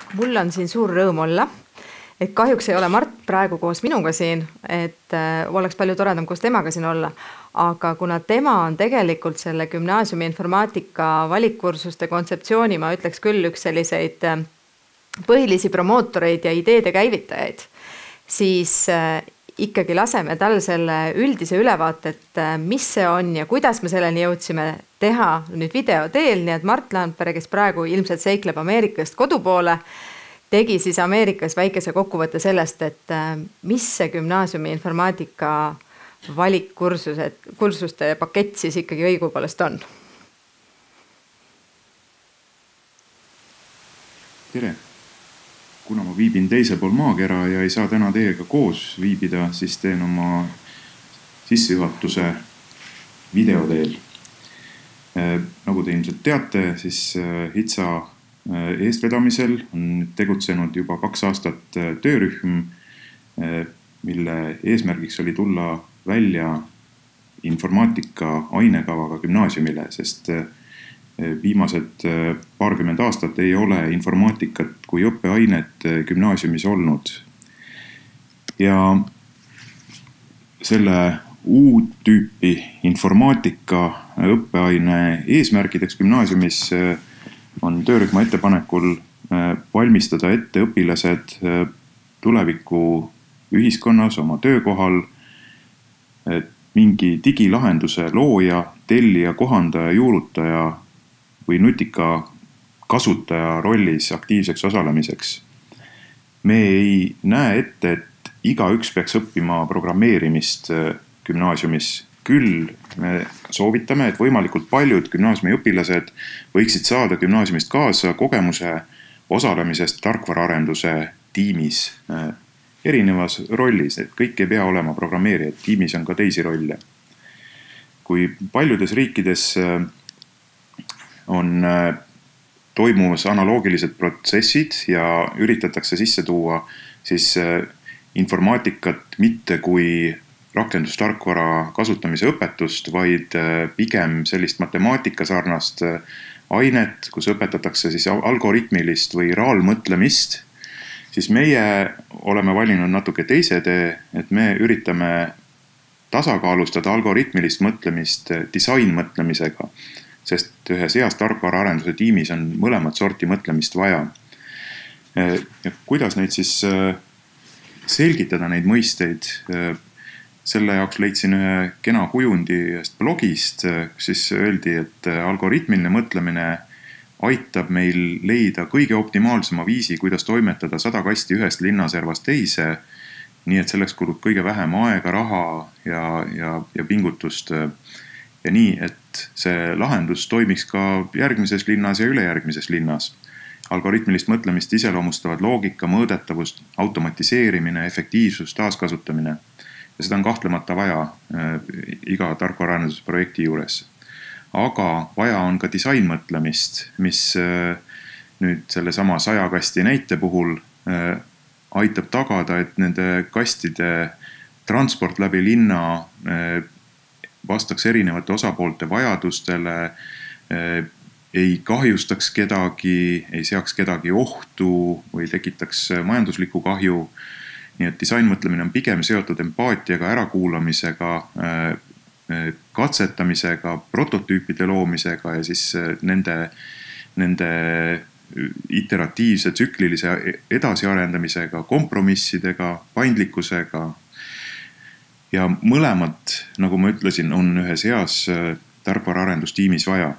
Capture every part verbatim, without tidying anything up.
Mul on siin suur rõõm olla, et kahjuks ei ole Mart praegu koos minuga siin, et äh, oleks palju toredam koos temaga siin olla. Aga kuna tema on tegelikult selle gümnaasiumi informaatika valikkursuste kontseptsiooni, ma ütleks küll üks selliseid äh, põhilisi promootoreid ja ideede käivitajaid, siis äh, ikkagi laseme tal selle üldise ülevaate, et äh, mis see on ja kuidas me selleni jõudsime teha nüüd video teel, nii et Mart Laandpere, kes praegu ilmselt seikleb Ameerikast kodu poole, tegi siis Ameerikas väikese kokkuvõtte sellest, et mis see gümnaasiumi informaatika valikkursused, kursuste pakett siis ikkagi õigupoolest on. Tere! Kuna ma viibin teisel pool maakera ja ei saa täna teiega koos viibida, siis teen oma sissejuhatuse video teel. Nagu te ilmselt teate, siis HITSA eestvedamisel on tegutsenud juba kaks aastat töörühm, mille eesmärgiks oli tulla välja informaatika ainekavaga gümnaasiumile, sest viimased paarkümmend aastat ei ole informaatikat kui õppeainet gümnaasiumis olnud. Ja selle uut tüüpi informaatika õppeaine eesmärgideks gümnaasiumis on töörühma ettepanekul valmistada ette õpilased tuleviku ühiskonnas oma töökohal mingi digilahenduse looja, tellija, kohandaja, juurutaja või nutika kasutaja rollis aktiivseks osalemiseks. Me ei näe ette, et igaüks peaks õppima programmeerimist gümnaasiumis. Küll me soovitame, et võimalikult paljud gümnaasiumi õpilased võiksid saada gümnaasiumist kaasa kogemuse osalemisest tarkvaraarenduse tiimis erinevas rollis, et kõik ei pea olema programmeerijad, tiimis on ka teisi rolle. Kui paljudes riikides on toimumas analoogilised protsessid ja üritatakse sisse tuua siis informaatikat mitte kui rakendustarkvara kasutamise õpetust, vaid pigem sellist matemaatikasarnast ainet, kus õpetatakse siis algoritmilist või raalmõtlemist, siis meie oleme valinud natuke teise tee, et me üritame tasakaalustada algoritmilist mõtlemist disainmõtlemisega, sest ühes heas tarkvaraarenduse tiimis on mõlemat sorti mõtlemist vaja. Ja kuidas neid siis selgitada neid mõisteid? Selle jaoks leidsin ühe kena kujundi ühest blogist, kus siis öeldi, et algoritmiline mõtlemine aitab meil leida kõige optimaalsema viisi, kuidas toimetada sada kasti ühest linnaservast teise, nii et selleks kulub kõige vähem aega, raha ja, ja, ja pingutust. Ja nii, et see lahendus toimiks ka järgmises linnas ja ülejärgmises linnas. Algoritmilist mõtlemist iseloomustavad loogika, mõõdetavust, automatiseerimine, efektiivsus, taaskasutamine. Ja seda on kahtlemata vaja iga tarkvaraarendusprojekti juures. Aga vaja on ka disainmõtlemist, mis nüüd selle sama saja kasti näite puhul aitab tagada, et nende kastide transport läbi linna vastaks erinevate osapoolte vajadustele, ei kahjustaks kedagi, ei seaks kedagi ohtu või tekitaks majanduslikku kahju. Nii et disainmõtlemine on pigem seotud empaatiaga, ärakuulamisega, katsetamisega, prototüüpide loomisega ja siis nende, nende iteratiivse tsüklilise edasiarendamisega, kompromissidega, paindlikkusega. Ja mõlemad, nagu ma ütlesin, on ühes heas tarkvaraarendustiimis vaja.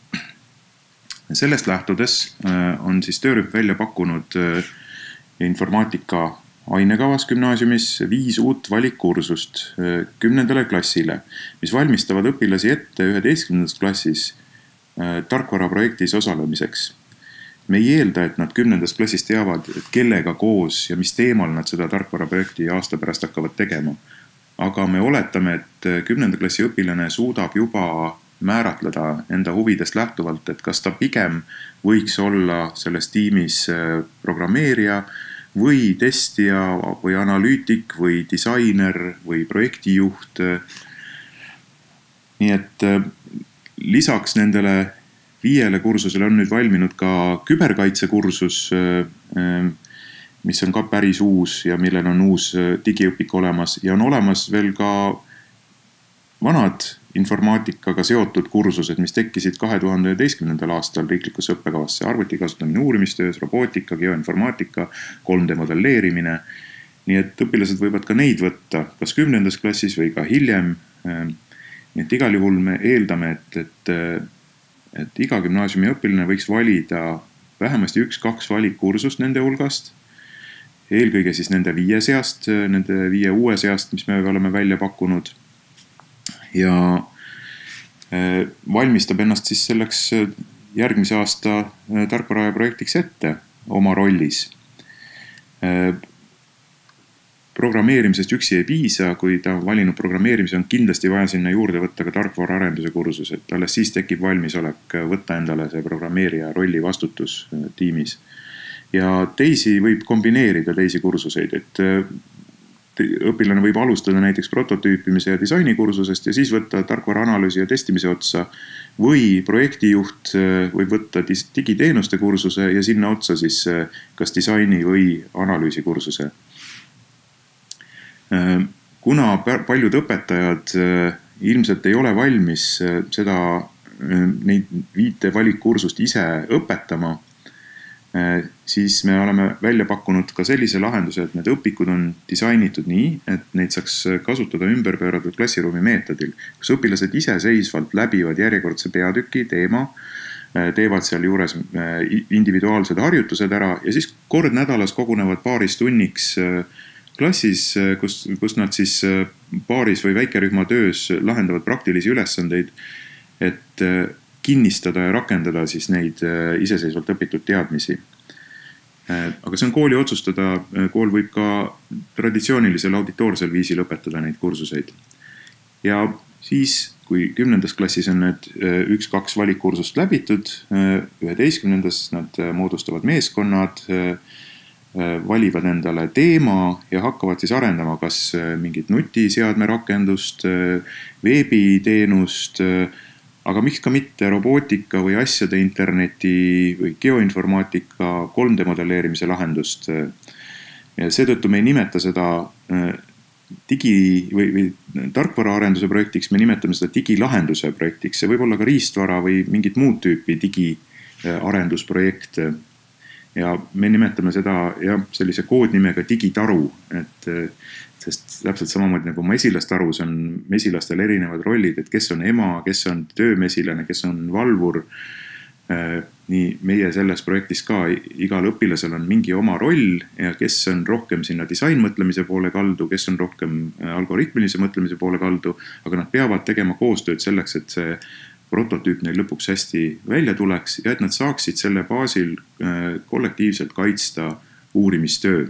Sellest lähtudes on siis töörühm välja pakkunud informaatika ainekavas gümnaasiumis viis uut valikkursust kümnendale klassile, mis valmistavad õpilasi ette üheteistkümnendas klassis tarkvaraprojektis osalemiseks. Me ei eelda, et nad kümnendas klassis teavad, et kellega koos ja mis teemal nad seda tarkvaraprojekti aasta pärast hakkavad tegema. Aga me oletame, et kümnenda klassi õpilane suudab juba määratleda enda huvidest lähtuvalt, et kas ta pigem võiks olla selles tiimis programmeerija, või testija või analüütik või disainer või projektijuht. Nii et lisaks nendele viiele kursusele on nüüd valminud ka küberkaitsekursus, mis on ka päris uus ja millel on uus digiõpik olemas ja on olemas veel ka vanad informaatikaga seotud kursused, mis tekkisid kahe tuhande üheteistkümnendal aastal riiklikusse õppekavasse. Arvuti kasutamine uurimistöös, robootika, geoinformaatika, kolm D modelleerimine. Nii et õpilased võivad ka neid võtta, kas kümnendas klassis või ka hiljem. Nii et igal juhul me eeldame, et, et, et iga gümnaasiumi õpilane võiks valida vähemasti üks-kaks valikkursust nende hulgast. Eelkõige siis nende viie seast, nende viie uue seast, mis me oleme välja pakkunud. Ja valmistab ennast siis selleks järgmise aasta tarkvara projektiks ette oma rollis. Programmeerimisest üksi ei piisa, kui ta on valinud programmeerimise, on kindlasti vaja sinna juurde võtta ka tarkvara arenduse kursus, et alles siis tekib valmisolek võtta endale see programmeerija rolli vastutus tiimis. Ja teisi võib kombineerida teisi kursuseid, et õpilane võib alustada näiteks prototüüpimise ja disaini kursusest ja siis võtta tarkvara analüüsi ja testimise otsa või projektijuht võib võtta digiteenuste kursuse ja sinna otsa siis kas disaini või analüüsi kursuse. Kuna paljud õpetajad ilmselt ei ole valmis seda, neid viite valikkursust ise õpetama, siis me oleme välja pakkunud ka sellise lahenduse, et need õpikud on disainitud nii, et neid saaks kasutada ümberpööratud klassiruumi meetodil, kus õpilased iseseisvalt läbivad järjekordse peatüki teema, teevad seal juures individuaalsed harjutused ära ja siis kord nädalas kogunevad paaris tunniks klassis, kus, kus nad siis paaris või väikerühma töös lahendavad praktilisi ülesandeid, et kinnistada ja rakendada siis neid iseseisvalt õpitud teadmisi. Aga see on kooli otsustada, kool võib ka traditsioonilisel auditoorsel viisil õpetada neid kursuseid. Ja siis, kui kümnendas klassis on need üks-kaks valikkursust läbitud, üheteistkümnendas nad moodustavad meeskonnad, valivad endale teema ja hakkavad siis arendama kas mingit nutiseadme rakendust, veebiteenust, aga miks ka mitte robootika või asjade interneti või geoinformaatika kolm D modelleerimise lahendust. Ja seetõttu me ei nimeta seda digi või, või tarkvara arenduse projektiks, me nimetame seda digilahenduse projektiks. See võib olla ka riistvara või mingit muud tüüpi digiarendusprojekt. Ja me nimetame seda ja, sellise koodnimega digitaru, et sest täpselt samamoodi nagu mesilastarus on mesilastel erinevad rollid, et kes on ema, kes on töömesilane, kes on valvur. Nii meie selles projektis ka igal õpilasel on mingi oma roll ja kes on rohkem sinna disainmõtlemise poole kaldu, kes on rohkem algoritmilise mõtlemise poole kaldu, aga nad peavad tegema koostööd selleks, et see prototüüp neil lõpuks hästi välja tuleks ja et nad saaksid selle baasil kollektiivselt kaitsta uurimistöö.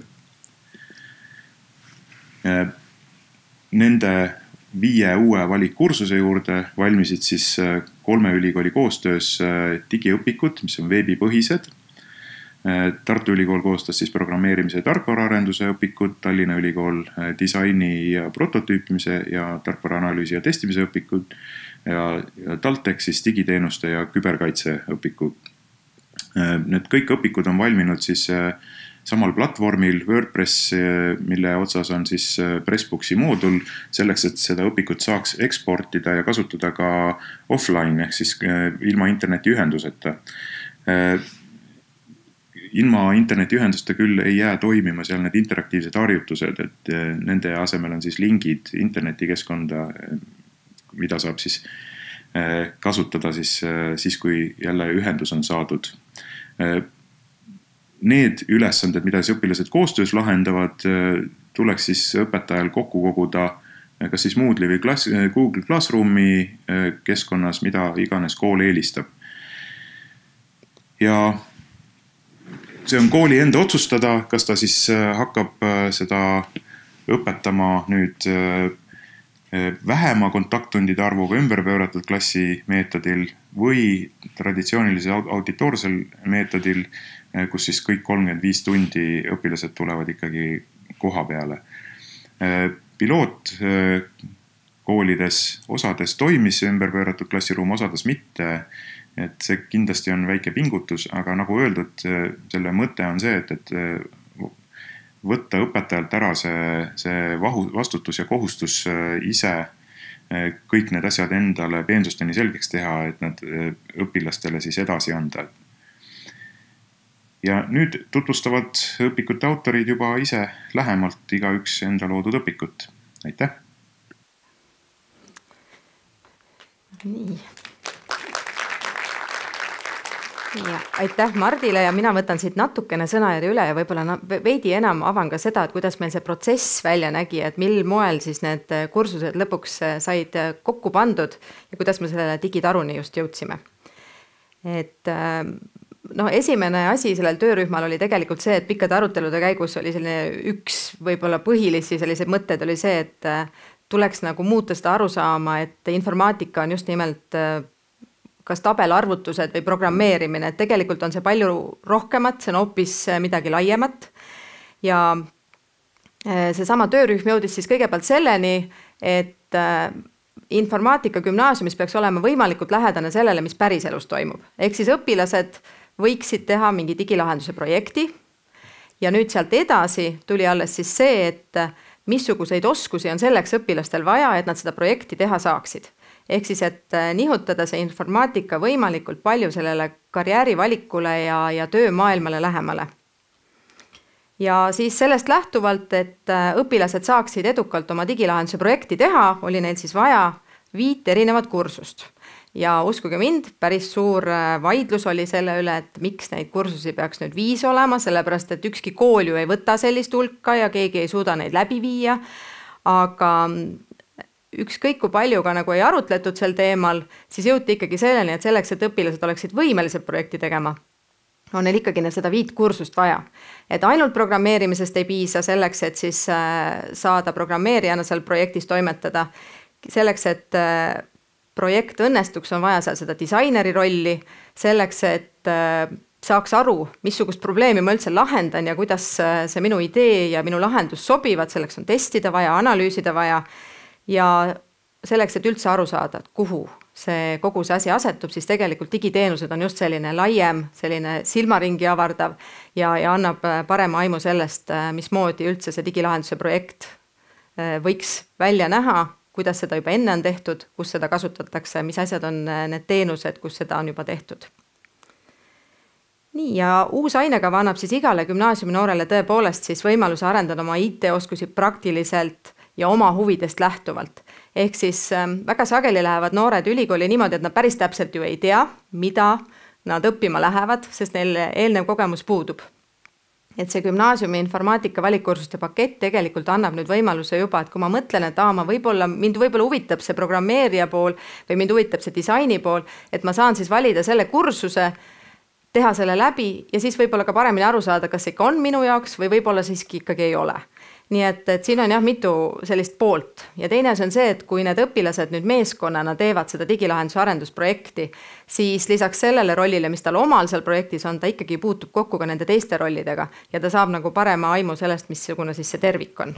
Nende viie uue valikkursuse juurde valmisid siis kolme ülikooli koostöös digiõpikud, mis on veebipõhised. Tartu Ülikool koostas siis programmeerimise ja tarkvaraarenduse õpikud, Tallinna Ülikool disaini ja prototüüpimise ja tarkvaraanalüüsi ja testimise õpikud ja TalTech siis digiteenuste ja küberkaitse õpikud. Need kõik õpikud on valminud siis samal platvormil WordPress, mille otsas on siis Pressbooksi moodul, selleks, et seda õpikut saaks eksportida ja kasutada ka offline, ehk siis ilma internetiühenduseta. Ilma internetiühendusta küll ei jää toimima seal need interaktiivsed harjutused, et nende asemel on siis lingid internetikeskkonda, mida saab siis kasutada siis, siis kui jälle ühendus on saadud. Need ülesanded, mida siis õpilased koostöös lahendavad, tuleks siis õpetajal kokku koguda kas siis Moodle'i või Class, Google Classroomi keskkonnas, mida iganes kool eelistab. Ja see on kooli enda otsustada, kas ta siis hakkab seda õpetama nüüd vähema kontakttundide arvuga ümberpööratud klassi meetodil või traditsioonilise auditoorsel meetodil, kus siis kõik kolmkümmend viis tundi õpilased tulevad ikkagi koha peale. Piloot koolides osades toimis ümberpööratud klassiruum, osades mitte. et see kindlasti on väike pingutus, aga nagu öeldud, selle mõte on see, et, et võtta õpetajalt ära see, see vahu, vastutus ja kohustus ise kõik need asjad endale peensusteni selgeks teha, et nad õpilastele siis edasi anda. Ja nüüd tutvustavad õpikute autorid juba ise lähemalt igaüks enda loodud õpikut. Aitäh! Nii. Ja, aitäh Mardile ja mina võtan siit natukene sõnajärje üle ja võib-olla veidi enam avan ka seda, et kuidas meil see protsess välja nägi, et mil moel siis need kursused lõpuks said kokku pandud ja kuidas me sellele digitaruni just jõudsime. Et no, esimene asi sellel töörühmal oli tegelikult see, et pikkade arutelude käigus oli selline üks võib-olla põhilisi sellised mõtted oli see, et tuleks nagu muuta seda arusaama, et informaatika on just nimelt kas tabelarvutused või programmeerimine, et tegelikult on see palju rohkemat, see on hoopis midagi laiemat. Ja see sama töörühm jõudis siis kõigepealt selleni, et informaatika gümnaasiumis peaks olema võimalikult lähedane sellele, mis päriselus toimub. Ehk siis õpilased võiksid teha mingi digilahenduse projekti ja nüüd sealt edasi tuli alles siis see, et missuguseid oskusi on selleks õpilastel vaja, et nad seda projekti teha saaksid. Ehk siis, et nihutada see informaatika võimalikult palju sellele karjäärivalikule ja, ja töömaailmale lähemale. Ja siis sellest lähtuvalt, et õpilased saaksid edukalt oma digilahenduse projekti teha, oli neil siis vaja viit erinevat kursust. Ja uskuge mind, päris suur vaidlus oli selle üle, et miks neid kursusi peaks nüüd viis olema, sellepärast, et ükski kool ju ei võta sellist hulka ja keegi ei suuda neid läbi viia, aga ükskõik kui palju ka nagu ei arutletud sel teemal, siis jõuti ikkagi selleni, et selleks, et õpilased oleksid võimelised projekti tegema, on neil ikkagi seda viit kursust vaja. Et ainult programmeerimisest ei piisa selleks, et siis saada programmeerijana seal projektis toimetada. Selleks, et projekt õnnestuks, on vaja seal seda disaineri rolli, selleks, et saaks aru, missugust probleemi ma üldse lahendan ja kuidas see minu idee ja minu lahendus sobivad, selleks on testida vaja, analüüsida vaja. Ja selleks, et üldse aru saada, et kuhu see kogu see asi asetub, siis tegelikult digiteenused on just selline laiem, selline silmaringi avardav ja, ja annab parema aimu sellest, mismoodi üldse see digilahenduse projekt võiks välja näha, kuidas seda juba enne on tehtud, kus seda kasutatakse, mis asjad on need teenused, kus seda on juba tehtud. Nii, ja uus ainekava annab siis igale gümnaasiumi noorele tõepoolest siis võimaluse arendada oma I T-oskusi praktiliselt ja oma huvidest lähtuvalt. Ehk siis väga sageli lähevad noored ülikooli niimoodi, et nad päris täpselt ju ei tea, mida nad õppima lähevad, sest neil eelnev kogemus puudub. Et see gümnaasiumi informaatika valikkursuste pakett tegelikult annab nüüd võimaluse juba, et kui ma mõtlen, et aa, ma võib-olla, mind võib-olla huvitab see programmeerija pool või mind huvitab see disaini pool, et ma saan siis valida selle kursuse, teha selle läbi ja siis võib-olla ka paremini aru saada, kas ikka on minu jaoks või võib-olla siiski ikkagi ei ole. Nii et, et siin on jah mitu sellist poolt ja teine on see, et kui need õpilased nüüd meeskonnana teevad seda digilahenduse arendusprojekti, siis lisaks sellele rollile, mis tal omal seal projektis on, ta ikkagi puutub kokku ka nende teiste rollidega ja ta saab nagu parema aimu sellest, missugune siis see tervik on.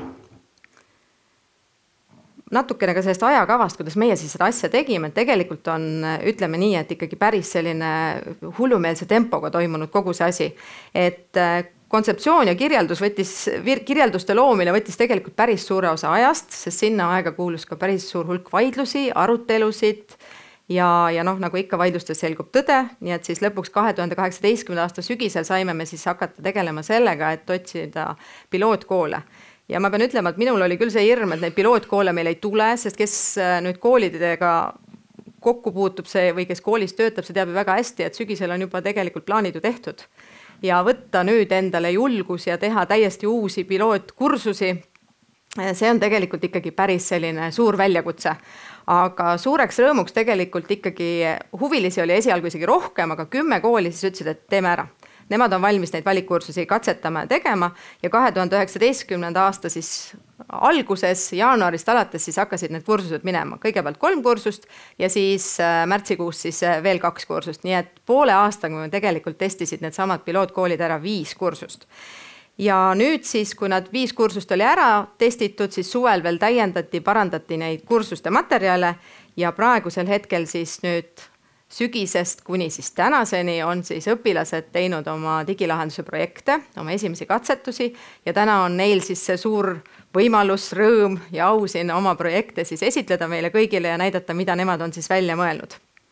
Natukene ka sellest ajakavast, kuidas meie siis seda asja tegime, tegelikult on, ütleme nii, et ikkagi päris selline hullumeelse tempoga toimunud kogu see asi, et kontseptsioon ja kirjeldus võttis, kirjelduste loomine võttis tegelikult päris suure osa ajast, sest sinna aega kuulus ka päris suur hulk vaidlusi, arutelusid ja, ja noh, nagu ikka vaidlustes selgub tõde, nii et siis lõpuks kahe tuhande kaheksateistkümnenda aasta sügisel saime me siis hakata tegelema sellega, et otsida pilootkoole. Ja ma pean ütlema, et minul oli küll see hirm, et neid pilootkoole meil ei tule, sest kes nüüd koolidega kokku puutub see või kes koolis töötab, see teab ju väga hästi, et sügisel on juba tegelikult plaanid ju tehtud. Ja võtta nüüd endale julgus ja teha täiesti uusi pilootkursusi, see on tegelikult ikkagi päris selline suur väljakutse. Aga suureks rõõmuks tegelikult ikkagi huvilisi oli esialgu isegi rohkem, aga kümme kooli siis ütlesid, et teeme ära. Nemad on valmis neid valikkursusi katsetama ja tegema ja kahe tuhande üheksateistkümnenda aasta siis alguses, jaanuarist alates siis hakkasid need kursused minema. Kõigepealt kolm kursust ja siis märtsikuus siis veel kaks kursust. Nii et poole aastaga me tegelikult testisid need samad pilootkoolid ära viis kursust. Ja nüüd siis, kui nad viis kursust oli ära testitud, siis suvel veel täiendati, parandati neid kursuste materjale ja praegusel hetkel siis nüüd sügisest kuni siis tänaseni on siis õpilased teinud oma digilahenduse projekte, oma esimesi katsetusi ja täna on neil siis see suur võimalus, rõõm ja au siin oma projekte siis esitleda meile kõigile ja näidata, mida nemad on siis välja mõelnud.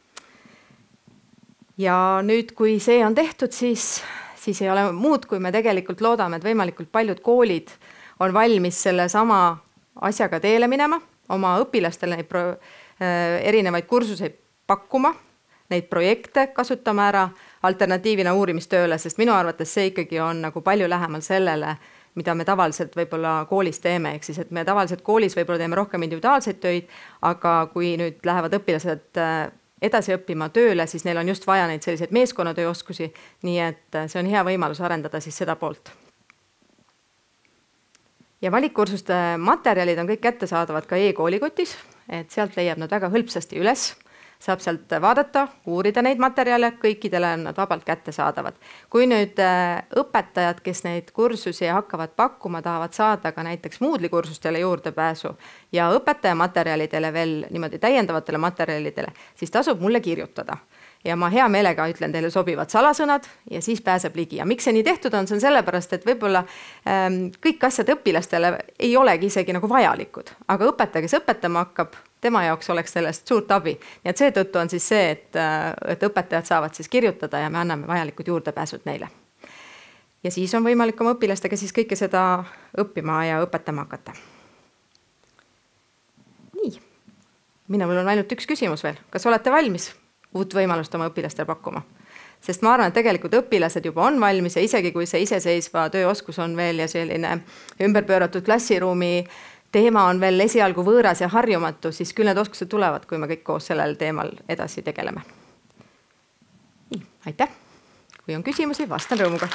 Ja nüüd, kui see on tehtud, siis, siis ei ole muud, kui me tegelikult loodame, et võimalikult paljud koolid on valmis selle sama asjaga teele minema, oma õpilastele neid pro, äh, erinevaid kursuseid pakkuma, neid projekte kasutama ära alternatiivina uurimistööle, sest minu arvates see ikkagi on nagu palju lähemal sellele, mida me tavaliselt võib-olla koolis teeme, ehk siis, et me tavaliselt koolis võib-olla teeme rohkem individuaalseid töid, aga kui nüüd lähevad õpilased edasi õppima tööle, siis neil on just vaja neid selliseid meeskonnatööoskusi, nii et see on hea võimalus arendada siis seda poolt. Ja valikkursuste materjalid on kõik kättesaadavad ka e-koolikotis, et sealt leiab nad väga hõlpsasti üles. Saab sealt vaadata, uurida neid materjale, kõikidele on nad vabalt kättesaadavad. Kui nüüd õpetajad, kes neid kursusi hakkavad pakkuma, tahavad saada ka näiteks Moodle'i kursustele juurdepääsu ja õpetaja materjalidele veel niimoodi täiendavatele materjalidele, siis tasub mulle kirjutada. Ja ma hea meelega ütlen teile sobivad salasõnad ja siis pääseb ligi. Ja miks see nii tehtud on, see on sellepärast, et võib-olla ähm, kõik asjad õpilastele ei olegi isegi nagu vajalikud, aga õpetaja, kes õpetama hakkab, tema jaoks oleks sellest suurt abi. Nii et seetõttu on siis see, et, et õpetajad saavad siis kirjutada ja me anname vajalikud juurdepääsud neile. Ja siis on võimalik oma õpilastega siis kõike seda õppima ja õpetama hakata. Nii, minul on ainult üks küsimus veel. Kas olete valmis uut võimalust oma õpilastele pakkuma? Sest ma arvan, et tegelikult õpilased juba on valmis ja isegi kui see iseseisva tööoskus on veel ja selline ümberpööratud klassiruumi teema on veel esialgu võõras ja harjumatu, siis küll need oskused tulevad, kui me kõik koos sellel teemal edasi tegeleme. Nii, aitäh! Kui on küsimusi, vastan rõõmuga.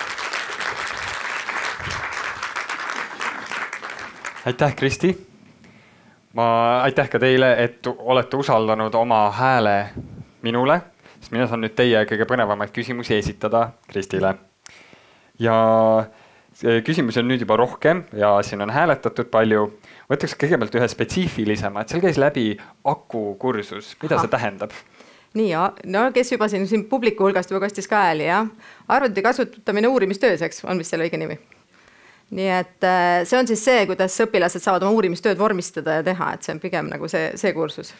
Aitäh, Kristi! Ma aitäh ka teile, et olete usaldanud oma hääle minule, sest mina saan nüüd teie kõige põnevamaid küsimusi esitada Kristile. Ja küsimusi on nüüd juba rohkem ja siin on hääletatud palju. Võtaks kõigepealt ühe spetsiifilisema, et seal käis läbi akukursus. Mida see tähendab? Nii, no kes juba siin, siin publiku hulgast juba kostis ka hääli, jah? Arvuti kasutamine uurimistööseks on vist selle õige nimi. Nii et see on siis see, kuidas õpilased saavad oma uurimistööd vormistada ja teha, et see on pigem nagu see, see kursus.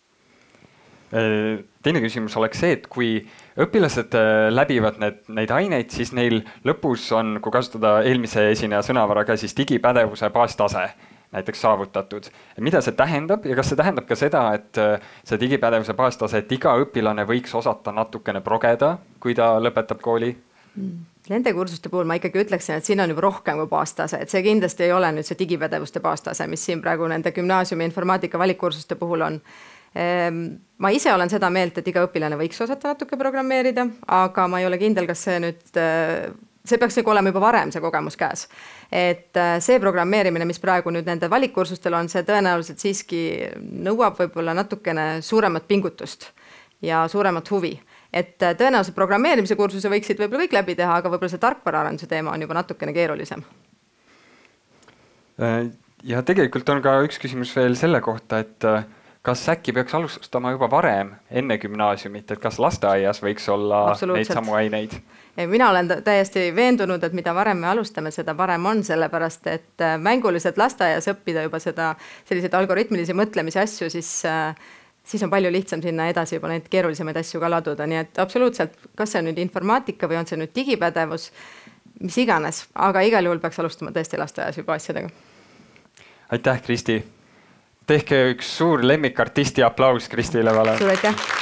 Teine küsimus oleks see, et kui õpilased läbivad need, neid aineid, siis neil lõpus on, kui kasutada eelmise esineja sõnavaraga, siis digipädevuse baastase näiteks saavutatud. Mida see tähendab ja kas see tähendab ka seda, et see digipädevuse baastase, et iga õpilane võiks osata natukene progeda, kui ta lõpetab kooli? Nende kursuste puhul ma ikkagi ütleksin, et siin on juba rohkem kui baastase, et see kindlasti ei ole nüüd see digipädevuste baastase, mis siin praegu nende gümnaasiumi informaatika valikkursuste puhul on. Ma ise olen seda meelt, et iga õpilane võiks osata natuke programmeerida, aga ma ei ole kindel, kas see nüüd, see peaks nagu olema juba varem see kogemus käes. Et see programmeerimine, mis praegu nüüd nende valikkursustel on, see tõenäoliselt siiski nõuab võib-olla natukene suuremat pingutust ja suuremat huvi. Et tõenäoliselt programmeerimise kursuse võiksid võib-olla kõik läbi teha, aga võib-olla see tarkvaraarenduse teema on juba natukene keerulisem. Ja tegelikult on ka üks küsimus veel selle kohta, et kas äkki peaks alustama juba varem enne gümnaasiumit, et kas lasteaias võiks olla neid samu aineid? Mina olen täiesti veendunud, et mida varem me alustame, seda parem on, sellepärast, et mänguliselt lasteaias õppida juba seda selliseid algoritmilisi mõtlemise asju, siis, siis on palju lihtsam sinna edasi juba neid keerulisemaid asju ka laduda. Nii et absoluutselt, kas see on nüüd informaatika või on see nüüd digipädevus, mis iganes, aga igal juhul peaks alustama tõesti lasteaias juba asjadega. Aitäh, Kristi! Tehke üks suur lemmikartisti aplaus Kristile. Suur aitäh!